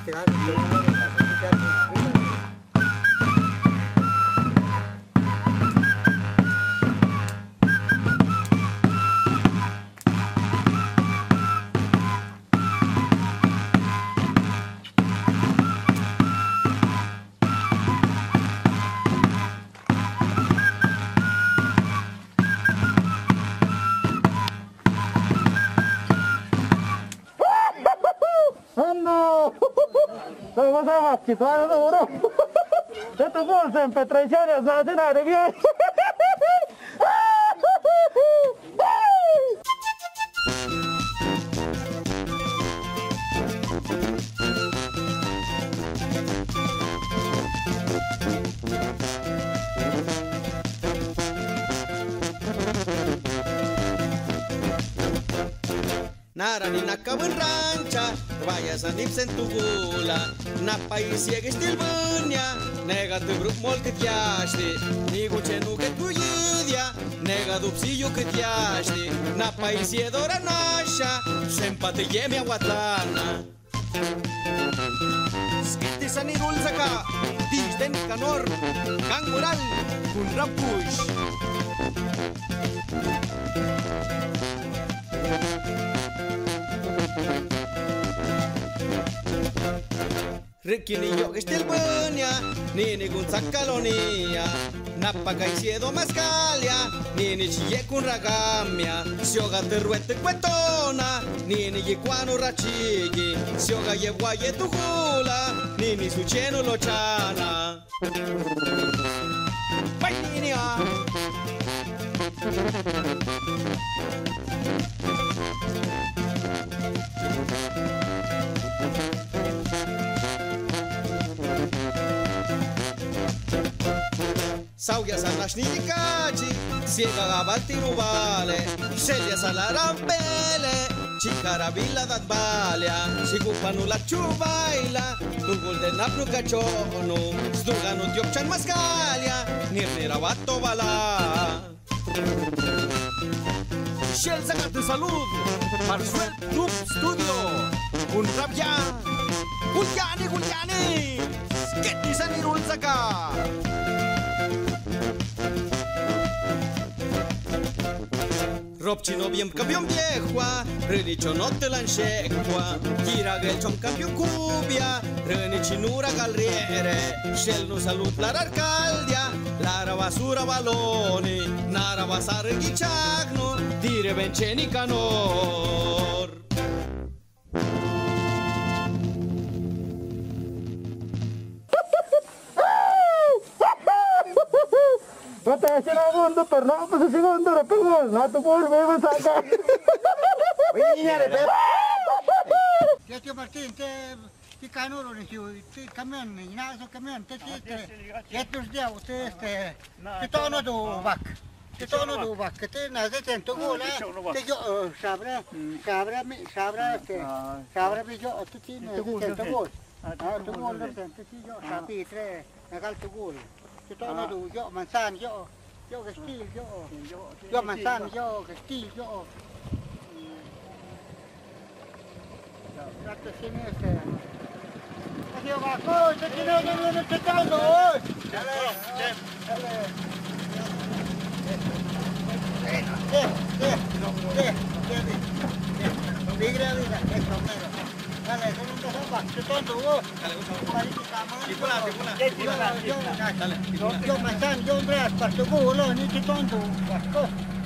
Sama-sama kita ada orang. Satu gol sampai traicionnya saat ini ada dia. Narani nakabın rancha, vaya sanip sentugula, na país sigue stilbânia, negatu grup mol cât iaște, nigu ce nu cât cu idia, negadu psiu cât iaște, na país e dora nașa, sempate e mea watlana. Skiti sanirul zaka, dijden canor, kangural, kun rapush. Rikini yo que stilbânia, nini gun saccalonia, nappa kai siedo mascalia, nini ci e kun ragamia, sioga terruette quetona, nini ye quano racigi, sioga ye guaye tu hula, nini su ceno lo ciana. Vai nini a! Saugia sa nașnii caci, siega la baltinu vale, scelia sa la rampele, ci carabilla dat balea, si gupanu la ciubaila, tugul de napnu cacionu, stuganu diopcian mascalia, nirnira vatto vala. Shell zagat în salut, Marsuel Dub Studio, un rabian, Guliani, schetti sa nirul zaga. Robcino bien campion viejua, Renicio notte lancecua, Chiraga il ciom campion cubia, Renichinura galriere, Shell nu salut la arcaldia, Lara basura baloni, Nara basare ghiciagno, Dire venceni canor. Basta se la mondo per no, pues secondo la pegó, la tu por me va a sacar. Ya tío Martín, te canoro ni te camión ni nada, esos camiones, estos días ustedes te tono tu vac. Te tono tu vac, que te nace en tu gola, te yo sabrá mi yo, tú tienes en tu gol. Ah, tu gol, te yo, sabi tre, nagal tu gol. Yo tono tu yo manzan yo castillo yo manzan yo castillo yo. Gracias señor. Así va cosa que no te tono. Mira, esto mero. Dale, te tonto vos. Yo manzan, yo un brazo, para tu culo, ni te tonto.